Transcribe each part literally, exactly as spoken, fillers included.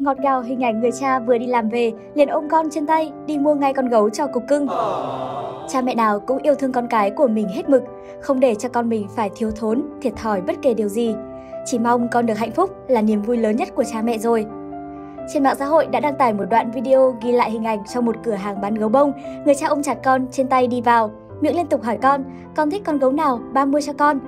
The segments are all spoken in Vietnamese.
ngọt ngào hình ảnh người cha vừa đi làm về, liền ôm con trên tay, đi mua ngay con gấu cho cục cưng. Cha mẹ nào cũng yêu thương con cái của mình hết mực, không để cho con mình phải thiếu thốn, thiệt thòi bất kể điều gì. Chỉ mong con được hạnh phúc là niềm vui lớn nhất của cha mẹ rồi. Trên mạng xã hội đã đăng tải một đoạn video ghi lại hình ảnh trong một cửa hàng bán gấu bông. Người cha ôm chặt con trên tay đi vào, miệng liên tục hỏi con, con thích con gấu nào, ba mua cho con.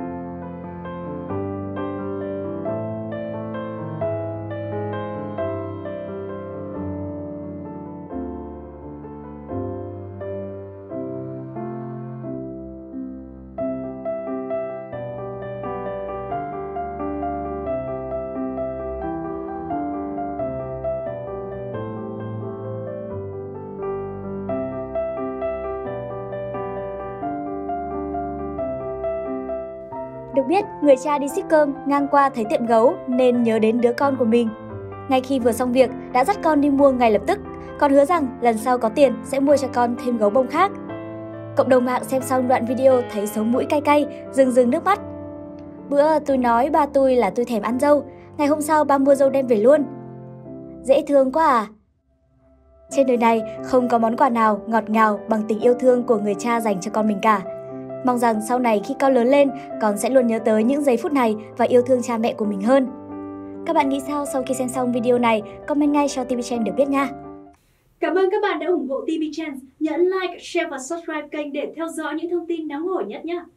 Được biết, người cha đi ship cơm ngang qua thấy tiệm gấu nên nhớ đến đứa con của mình. Ngay khi vừa xong việc, đã dắt con đi mua ngay lập tức, còn hứa rằng lần sau có tiền sẽ mua cho con thêm gấu bông khác. Cộng đồng mạng xem xong đoạn video thấy sống mũi cay cay, rưng rưng nước mắt. Bữa tôi nói ba tôi là tôi thèm ăn dâu, ngày hôm sau ba mua dâu đem về luôn. Dễ thương quá à. Trên đời này không có món quà nào ngọt ngào bằng tình yêu thương của người cha dành cho con mình cả. Mong rằng sau này khi con lớn lên, con sẽ luôn nhớ tới những giây phút này và yêu thương cha mẹ của mình hơn. Các bạn nghĩ sao sau khi xem xong video này? Comment ngay cho ti vi Trends được biết nha! Cảm ơn các bạn đã ủng hộ ti vi Trends. Nhấn like, share và subscribe kênh để theo dõi những thông tin nóng hổi nhất nhé!